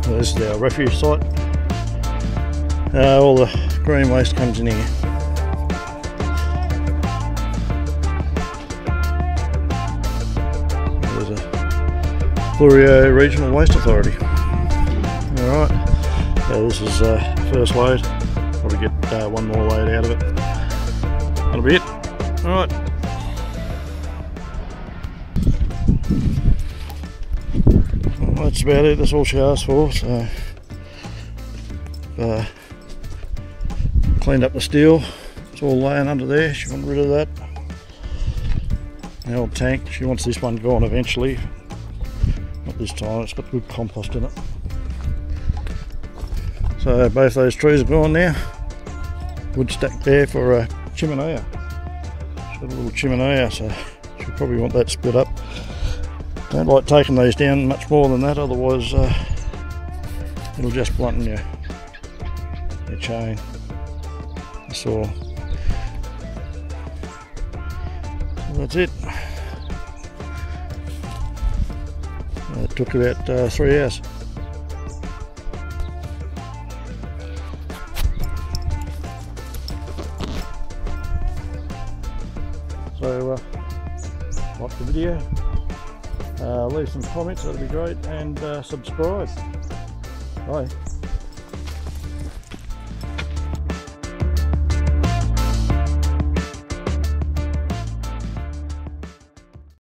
This is our refuse site. All the green waste comes in here. There's a Florio Regional Waste Authority. Alright, so this is first load. Probably get one more load out of it. That'll be it. Alright. Well, that's about it. That's all she asked for. So cleaned up the steel. It's all laying under there. She wanted rid of that. The old tank. She wants this one gone eventually. Not this time. It's got good compost in it. So both those trees are gone now. Wood stack there for a chimenea. She's got a little chimenea, so she'll probably want that split up. Don't like taking those down much more than that, otherwise it'll just blunten your chain. That's all. So that's it. It took about 3 hours. So like the video, leave some comments, that'd be great, and subscribe. Bye.